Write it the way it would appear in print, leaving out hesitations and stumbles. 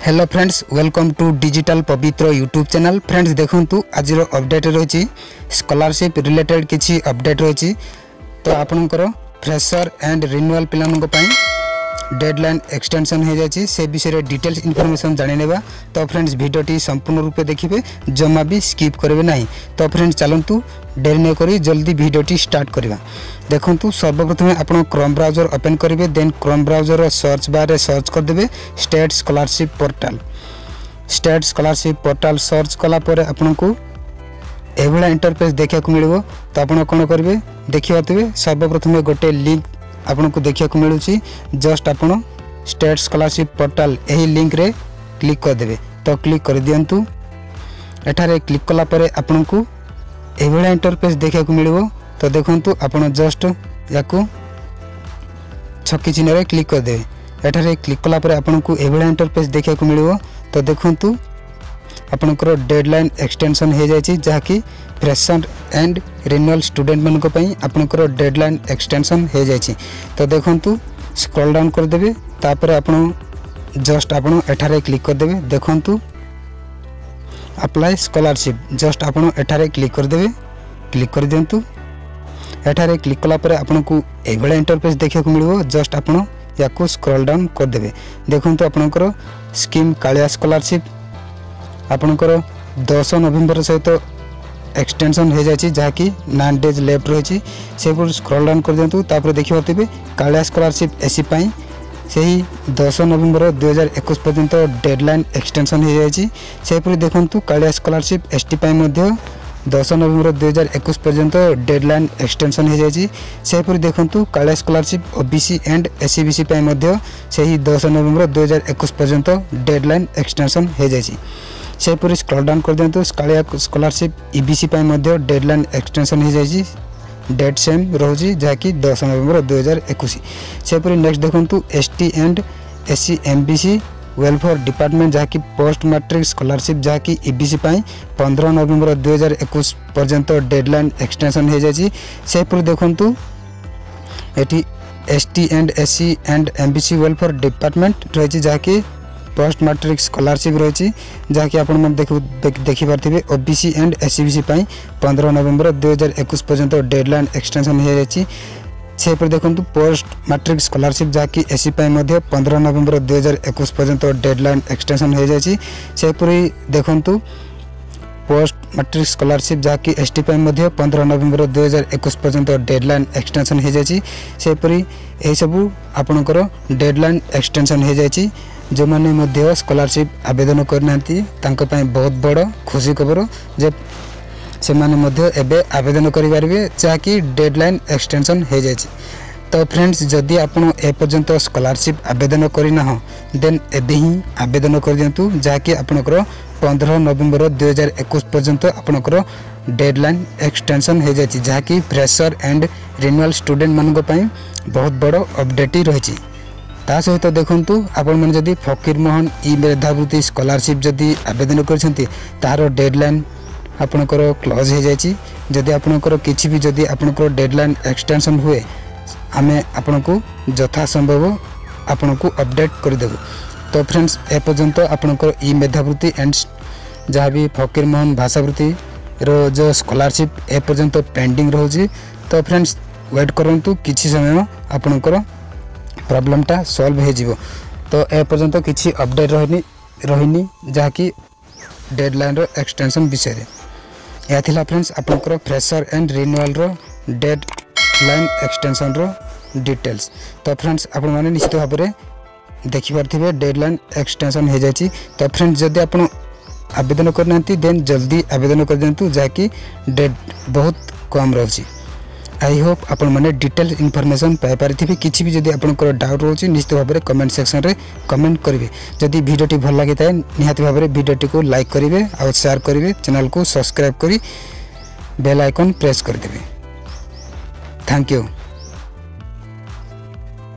Hello friends, welcome to digital Pavitra YouTube channel. Friends देखंतु आज update रही स्कॉलरशिप रिलेटेड किसी अपडेट रही। तो आपनकर फ्रेशर एंड रिन्यूअल पिलानक डेडलाइन एक्सटेंशन हो जाए से विषय डिटेल्स इनफॉरमेशन जाने। तो फ्रेंड्स वीडियोटी संपूर्ण रूपे देखिए, जमा भी स्किप करेंगे नहीं। तो फ्रेंड्स चलतु देरी न करी जल्दी वीडियोटी स्टार्ट करवा। देखंतु सर्वप्रथम आप क्रोम ब्राउजर ओपन करेंगे, then Chrome browser search bar रे सर्च करदे state scholarship portal. State scholarship portal search कलापर आपको एभला इंटरफेस देखा मिले। तो आप कौन करेंगे देखिए, सर्वप्रथम गोटे लिंक आपको देखा मिलूँ। जस्ट आप स्टेट स्कॉलरशिप पोर्टाल यही लिंक रे क्लिक करदे। तो क्लिक कर दिंतु। एठारे क्लिक कलापर आपको एभला इंटरफेस देखा मिले। तो देखंतु आप जस्ट या छकी चिन्ह रे क्लिक करदे। एठारे क्लिक कलापर आपको एभला इंटरफेस देखा मिले। तो देखंतु आपनकर डेडलाइन एक्सटेंशन हो जाए, जहाँकि फ्रेशर एंड रिन्यूअल स्टूडेंट मानक आपनकर डेडलाइन एक्सटेंशन हो जाए। तो देखंतु स्क्रॉल डाउन करदे, तापर आपन जस्ट आपन एठारे क्लिक करदे। देखंतु अप्लाई स्कॉलरशिप, जस्ट आपन एठारे क्लिक करदे। क्लिक कर दिंतु। एठारे क्लिक कलापर आपको एभला इंटरफेस देखा मिले। जस्ट आपन या स्क्रॉल डाउन करदे। देखंतु आपनकर स्कीम कालिया स्कॉलरशिप आपनकर 10 नवेम्बर सहित एक्सटेंशन हो जाए, जहाँकि 9 डेज लेफ्ट रही। से स्क्रॉल डाउन कर दिंतु। तापर देखिए कालिया स्कॉलरशिप एसी पाई से 10 नवेम्बर 2021 पर्यंत डेडलाइन एक्सटेंशन हो जाए। से देखंतु कालिया स्कॉलरशिप एसटी पाई 10 नवेम्बर 2021 पर्यंत डेडलाइन एक्सटेंशन हो जाए। से देखंतु Kalia scholarship OBC and SEBC पाई से 10 नवेम्बर 2021 पर्यंत डेडलाइन एक्सटेंशन हो जाए। से स्क्रॉल डाउन कर दिंतु। कालिया स्कॉलरशिप ईबीसी पाई डेडलाइन एक्सटेंशन हो जाए। डेट सेम रोजी, जहाँकि 10 नवेम्बर 2021। से नेक्स्ट देखंतु ST and SC MBC welfare department, जहाँकि पोस्ट मैट्रिक स्कॉलरशिप, जहाँकि ईबीसी पाई 15 नवेम्बर 2021 पर्यंत डेडलाइन एक्सटेंशन हो जाए। से देखंतु AT ST and SC and MBC welfare department रही, जहाँकि पोस्ट मैट्रिक स्कॉलरशिप रही, जहाँकि आप देखिपारे ओबीसी एंड एससीबीसी 15 नवेम्बर 2021 पर्यंत डेडलाइन एक्सटेंशन हो जाए। से देखंतु पोस्ट मैट्रिक स्कॉलरशिप, जहाँकि एससी 15 नवेम्बर 2021 पर्यंत डेडलाइन एक्सटेंशन हो जाए। से देखंतु पोस्ट मैट्रिक स्कॉलरशिप, जहाँकि एसटी 15 नवेम्बर 2021 पर्यंत डेडलाइन एक्सटेंशन हो जाए। से यही सबू आपणकर डेडलाइन एक्सटेंशन हो जाए। जो मैंने स्कॉलरशिप आवेदन करना बहुत बड़ खुशी खबर जे से माने आवेदन करें, जहाँकि डेडलाइन एक्सटेंशन हो जाए। तो फ्रेंड्स जदि आप एपर्यंत स्कॉलरशिप आवेदन करना देन एबे ही आवेदन कर दिंतु, जहाँकि आपनकर 15 नवेम्बर 2021 पर्यंत आपनकर डेडलाइन एक्सटेंशन हो जाए, जहाँकि फ्रेशर एंड रिन्यूअल स्टूडेंट मानक बहुत बड़ अपडेट रही। ता सहित देखंतु आपण मन जदि फकीर मोहन ई मेधावृत्ति स्कॉलरशिप जदि आवेदन करछंती तार डेडलाइन आपनकर क्लोज हो जाए। जदि आपनकर किछि भी जदि आपनकर डेडलाइन एक्सटेंशन हुए, आमे आपनको यथा संभव आपनको अपडेट कर देबो। तो फ्रेंड्स एपर्यंत आपनकर ई मेधावृत्ति एंड जहाँ भी फकीर मोहन भाषावृत्ति रो जो स्कॉलरशिप एपर्यंत पेंडिंग रोजी। तो फ्रेंड्स वेट करंतु, किछि समय आपनकर प्रॉब्लमटा सॉल्व हो जिवो। तो एपर्यंत किछि अपडेट रहिनी जहाँकि डेडलाइन रो एक्सटेंशन विषय या थिला। फ्रेंड्स आपनकर फ्रेशर एंड रिन्यूअल रो डेडलाइन एक्सटेंशन रो डिटेल्स। तो फ्रेंड्स आपण माने निश्चित भाव में देखिपारे डेडलाइन एक्सटेंशन हो जाए। तो फ्रेंड्स जदि आप आवेदन करना देन जल्दी आवेदन कर दिंतु, जहाँकि डेट बहुत कम रही। आई होप आपण मैंने डिटेल इनफॉरमेशन पाई पारे। किसी भी जदि आपनकर डाउट रोचे निश्चित भाव में कमेंट सेक्शन रे कमेंट करेंगे। जदि वीडियोटी भल लगी था निहाती भाव में वीडियोटी को लाइक करेंगे और शेयर करेंगे, चैनल को सब्सक्राइब करी बेल आइकन प्रेस कर देवे। Thank you.